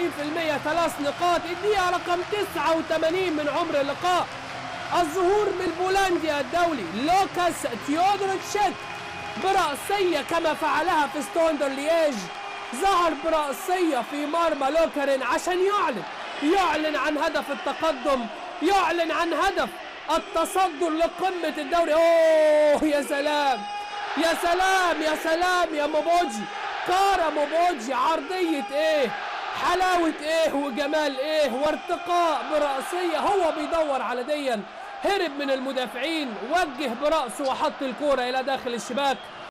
3 نقاط. الدقيقة رقم 89 من عمر اللقاء. الظهور من بولندا الدولي لوكاس تيودروتشيك برأسية كما فعلها في ستوندر لييج. ظهر برأسية في مرمى لوكرين عشان يعلن عن هدف التقدم، يعلن عن هدف التصدر لقمة الدوري. اوه يا سلام يا سلام يا سلام يا موبوجي، كارا موبوجي، عرضية ايه، حلاوة ايه وجمال ايه وارتقاء برأسية. هو بيدور على ديا، هرب من المدافعين، وجه برأسه وحط الكورة الى داخل الشباك.